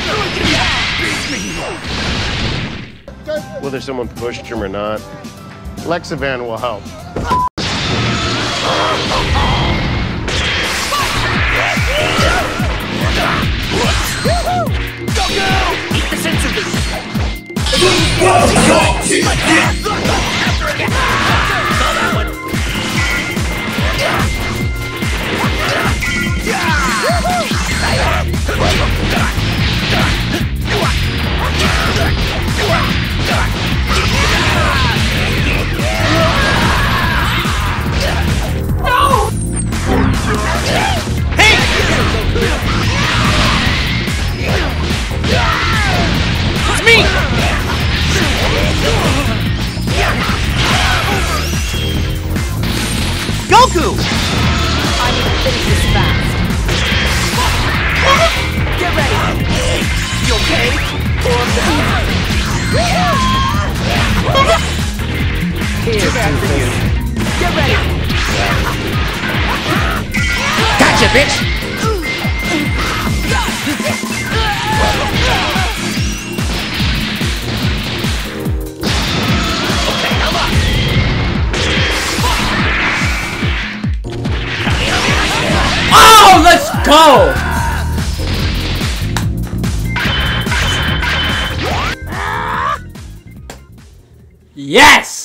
Whether someone pushed him or not, Lexavan will help. Eat the sensor boost! Goku! I need to finish this fast. Get ready! You okay? Here's for you. Get ready! Gotcha, bitch! Oh, let's go! Yes!